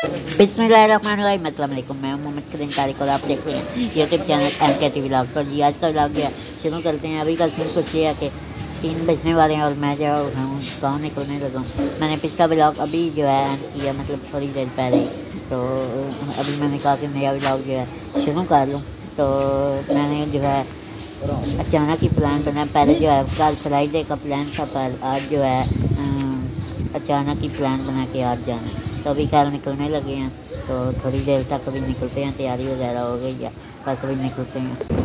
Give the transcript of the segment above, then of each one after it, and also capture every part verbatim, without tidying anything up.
बिस्मिल्लाहिर्रहमानिर्रहीम, अस्सलाम वालेकुम। मैं मोहम्मद करीम तारिक और आप देख रहे हैं YouTube channel M K T vlog. तो जी आज का व्लॉग जो है शुरू करते हैं। अभी का सीन कुछ ये है कि तीन बजने वाले हैं और मैं जो हूँ गाँव निकलने लगा हूँ। मैंने पिछला व्लॉग अभी जो है एंड किया, मतलब थोड़ी देर पहले। तो अभी मैंने कहा कि नया व्लॉग जो है शुरू कर लूँ। तो मैंने जो है अचानक ही प्लान बना। पहले जो है कल फ्राइडे का प्लान था, पर आज जो है अचानक ही प्लान बना के आज जाना। तो अभी ख्याल निकलने लगे हैं, तो थोड़ी देर तक अभी निकलते हैं। तैयारी वगैरह हो गई है, बस अभी निकलते हैं।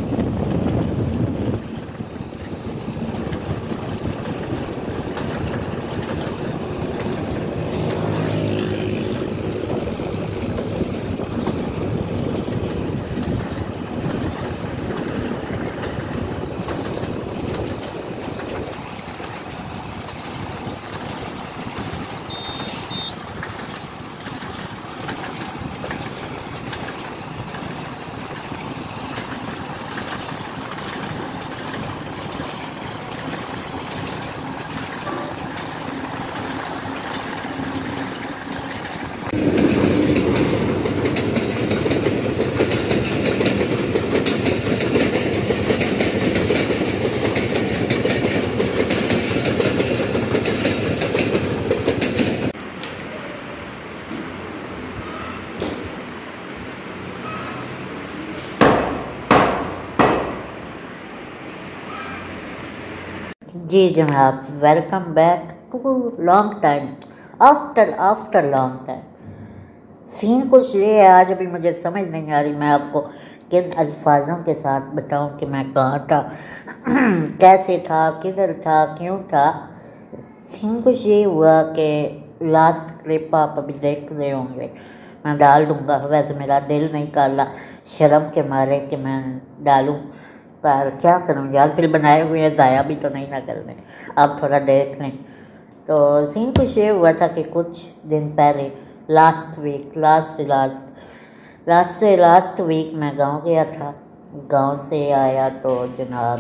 जी जनाब, welcome back to long time after after long time. Scene कुछ ये है, आज अभी मुझे समझ नहीं आ रही मैं आपको किन अल्फाजों के साथ बताऊं कि मैं कहाँ था कैसे था, किधर था, क्यों था। सीन कुछ ये हुआ कि लास्ट क्लिप आप अभी देख रहे होंगे, मैं डाल दूँगा। वैसे मेरा दिल नहीं कर रहा शर्म के मारे कि मैं डालूँ, पर क्या करूँ यार, फिर बनाए हुए हैं, ज़ाया भी तो नहीं ना करने। आप थोड़ा देख लें। तो सीन कुछ ये हुआ था कि कुछ दिन पहले लास्ट वीक लास्ट से लास्ट लास्ट से लास्ट वीक मैं गांव गया था। गांव से आया तो जनाब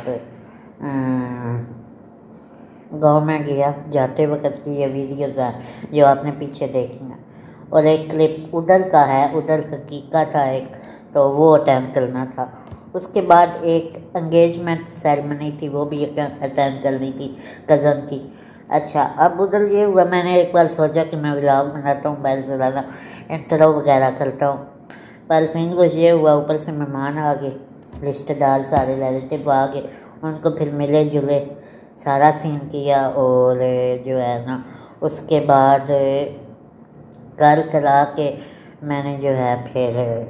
गांव में गया, जाते वक्त की ये वीडियोज़ हैं जो आपने पीछे देखी हैं, और एक क्लिप उधर का है, उधर का कीका था एक, तो वो अटेंड करना था। उसके बाद एक एंगेजमेंट सेरेमनी थी, वो भी अटेंड करनी थी, कज़न की। अच्छा, अब उधर ये हुआ, मैंने एक बार सोचा कि मैं व्लॉग बनाता हूँ, बैल चलाना, इंट्रो वगैरह करता हूँ, पर सीन कुछ ये हुआ, ऊपर से मेहमान आ गए, रिश्तेदार सारे रिलेटिव आ गए, उनको फिर मिले जुले सारा सीन किया। और जो है ना, उसके बाद कर करा के मैंने जो है फिर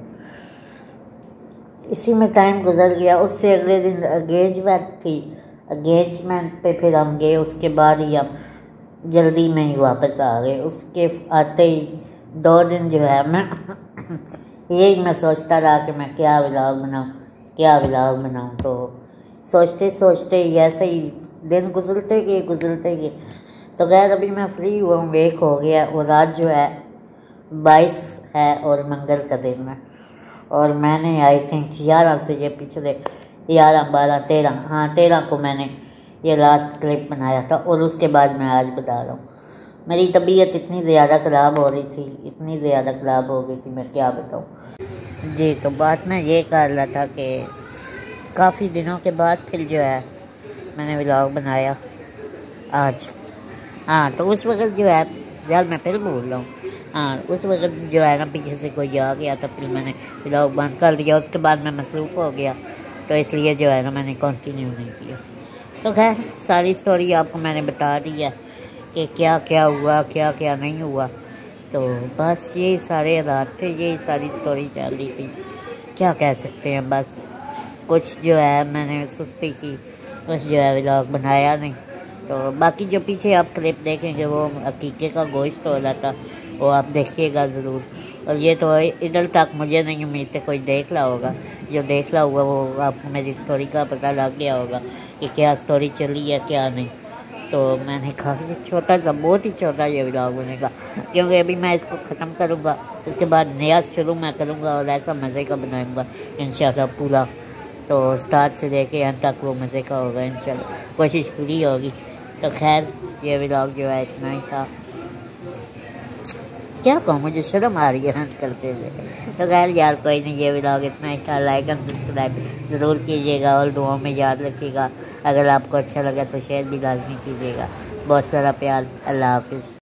इसी में टाइम गुजर गया। उससे अगले दिन एंगेजमेंट थी, एंगेजमेंट पे फिर हम गए। उसके बाद ही हम जल्दी में ही वापस आ गए। उसके आते ही दो दिन जो है मैं यही मैं सोचता रहा कि मैं क्या व्लॉग बनाऊँ, क्या व्लॉग बनाऊँ। तो सोचते सोचते ही ऐसे ही दिन गुजरते गए गुजरते गए तो खैर अभी मैं फ्री हुआ हूँ, एक हो गया। और आज जो है बाईस है और मंगल का दिन है, और मैंने आई थिंक ग्यारह से ये पिछले ग्यारह बारह तेरह हाँ तेरह को मैंने ये लास्ट क्लिप बनाया था, और उसके बाद मैं आज बता रहा हूँ। मेरी तबीयत इतनी ज़्यादा ख़राब हो रही थी, इतनी ज़्यादा ख़राब हो गई थी, मैं क्या बताऊँ। जी, तो बात मैं ये कर रहा था कि काफ़ी दिनों के बाद फिर जो है मैंने व्लॉग बनाया आज। हाँ, तो उस वक्त जो है यार मैं फिर बोल रहा हूँ, हाँ उस वक्त जो है ना पीछे से कोई आ गया, तो फिर मैंने व्लॉग बंद कर दिया। उसके बाद मैं मसरूफ़ हो गया, तो इसलिए जो है ना मैंने कंटिन्यू नहीं किया। तो खैर सारी स्टोरी आपको मैंने बता दी है कि क्या क्या हुआ, क्या क्या नहीं हुआ। तो बस यही सारे हालात थे, यही सारी स्टोरी चल रही थी, क्या कह सकते हैं। बस कुछ जो है मैंने सुस्ती की, कुछ जो है व्लॉग बनाया नहीं। तो बाकी जो पीछे आप क्लिप देखेंगे वो अकीके का गोश्त हो रहा था, वो आप देखिएगा ज़रूर। और ये तो इधर तक मुझे नहीं उम्मीद है कोई देख रहा होगा, जो देख रहा होगा वो आपको मेरी स्टोरी का पता लग गया होगा कि क्या स्टोरी चली है क्या नहीं। तो मैंने कहा छोटा सा, बहुत ही छोटा ये व्लॉग बनेगा, क्योंकि अभी मैं इसको ख़त्म करूँगा, उसके बाद नया शुरू मैं करूँगा और ऐसा मज़े का बनाऊँगा इंशाल्लाह पूरा। तो स्टार्ट से लेके अंत तक वो मज़े का होगा इंशाल्लाह, कोशिश पूरी होगी। तो खैर ये व्लॉग जो है इतना ही था। क्या कहूँ, मुझे शर्म आ रही है हंस करते हुए। तो खैर यार कोई नहीं, ये व्लॉग इतना ही था। लाइक एंड सब्सक्राइब ज़रूर कीजिएगा और दुआओं में याद रखिएगा। अगर आपको अच्छा लगा तो शेयर भी लाजमी कीजिएगा। बहुत सारा प्यार। अल्लाह हाफिज़।